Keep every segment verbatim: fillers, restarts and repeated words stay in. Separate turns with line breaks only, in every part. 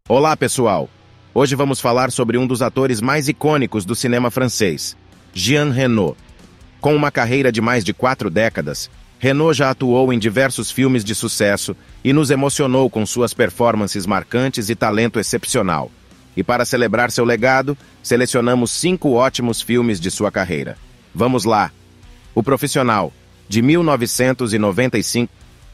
Olá, pessoal! Hoje vamos falar sobre um dos atores mais icônicos do cinema francês, Jean Reno. Com uma carreira de mais de quatro décadas, Reno já atuou em diversos filmes de sucesso e nos emocionou com suas performances marcantes e talento excepcional. E para celebrar seu legado, selecionamos cinco ótimos filmes de sua carreira. Vamos lá! O Profissional, de mil novecentos e noventa e cinco.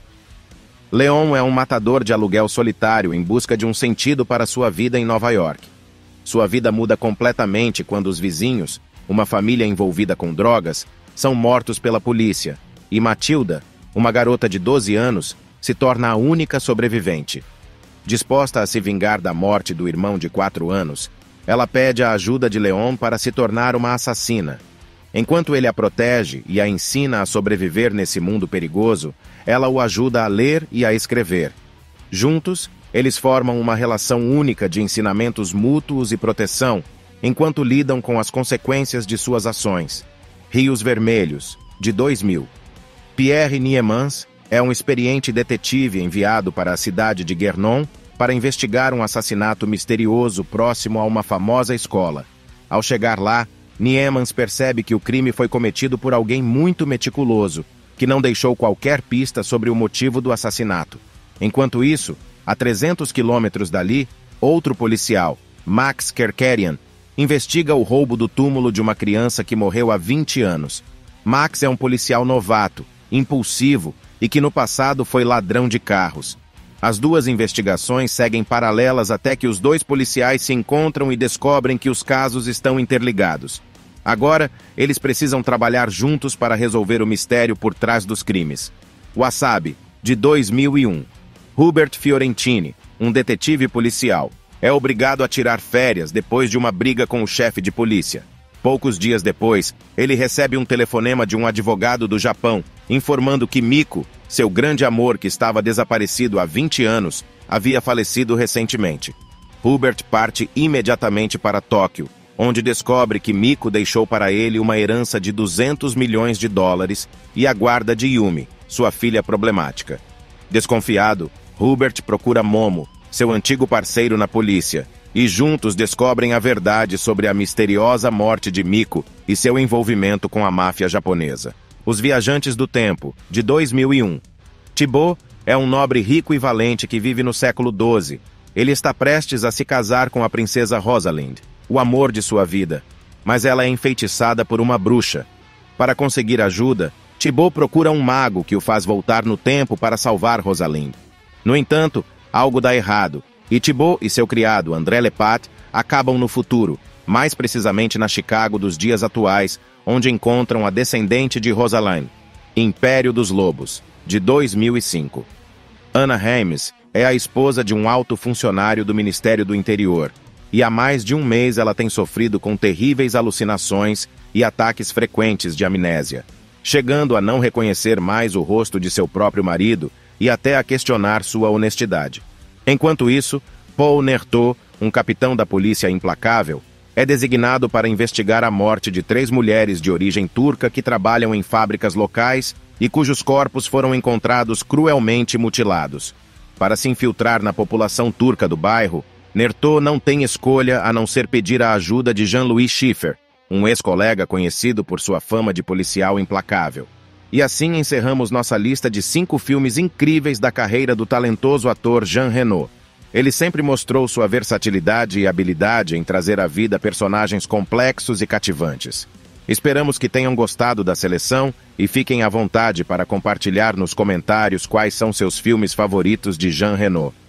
Leon é um matador de aluguel solitário em busca de um sentido para sua vida em Nova York. Sua vida muda completamente quando os vizinhos, uma família envolvida com drogas, são mortos pela polícia, e Matilda, uma garota de doze anos, se torna a única sobrevivente. Disposta a se vingar da morte do irmão de quatro anos, ela pede a ajuda de Leon para se tornar uma assassina. Enquanto ele a protege e a ensina a sobreviver nesse mundo perigoso, ela o ajuda a ler e a escrever. Juntos, eles formam uma relação única de ensinamentos mútuos e proteção, enquanto lidam com as consequências de suas ações. Rios Vermelhos, de dois mil. Pierre Niemans é um experiente detetive enviado para a cidade de Guernsey para investigar um assassinato misterioso próximo a uma famosa escola. Ao chegar lá, Niemans percebe que o crime foi cometido por alguém muito meticuloso, que não deixou qualquer pista sobre o motivo do assassinato. Enquanto isso, a trezentos quilômetros dali, outro policial, Max Kerkerian, investiga o roubo do túmulo de uma criança que morreu há vinte anos. Max é um policial novato, impulsivo e que no passado foi ladrão de carros. As duas investigações seguem paralelas até que os dois policiais se encontram e descobrem que os casos estão interligados. Agora, eles precisam trabalhar juntos para resolver o mistério por trás dos crimes. Wasabi, de dois mil e um. Hubert Fiorentini, um detetive policial, é obrigado a tirar férias depois de uma briga com o chefe de polícia. Poucos dias depois, ele recebe um telefonema de um advogado do Japão, informando que Miko, seu grande amor que estava desaparecido há vinte anos, havia falecido recentemente. Hubert parte imediatamente para Tóquio, onde descobre que Miko deixou para ele uma herança de duzentos milhões de dólares e a guarda de Yumi, sua filha problemática. Desconfiado, Hubert procura Momo, seu antigo parceiro na polícia, e juntos descobrem a verdade sobre a misteriosa morte de Miko e seu envolvimento com a máfia japonesa. Os Viajantes do Tempo, de dois mil e um. Thibaut é um nobre rico e valente que vive no século doze. Ele está prestes a se casar com a princesa Rosalind, o amor de sua vida, mas ela é enfeitiçada por uma bruxa. Para conseguir ajuda, Thibaut procura um mago que o faz voltar no tempo para salvar Rosalind. No entanto, algo dá errado, e Thibaut e seu criado, André Lepat, acabam no futuro, mais precisamente na Chicago dos dias atuais, onde encontram a descendente de Rosalind, Império dos Lobos, de dois mil e cinco. Anna Heims é a esposa de um alto funcionário do Ministério do Interior, e há mais de um mês ela tem sofrido com terríveis alucinações e ataques frequentes de amnésia, chegando a não reconhecer mais o rosto de seu próprio marido e até a questionar sua honestidade. Enquanto isso, Paul Nertot, um capitão da polícia implacável, é designado para investigar a morte de três mulheres de origem turca que trabalham em fábricas locais e cujos corpos foram encontrados cruelmente mutilados. Para se infiltrar na população turca do bairro, Nertot não tem escolha a não ser pedir a ajuda de Jean-Louis Schiffer, um ex-colega conhecido por sua fama de policial implacável. E assim encerramos nossa lista de cinco filmes incríveis da carreira do talentoso ator Jean Reno. Ele sempre mostrou sua versatilidade e habilidade em trazer à vida personagens complexos e cativantes. Esperamos que tenham gostado da seleção e fiquem à vontade para compartilhar nos comentários quais são seus filmes favoritos de Jean Reno.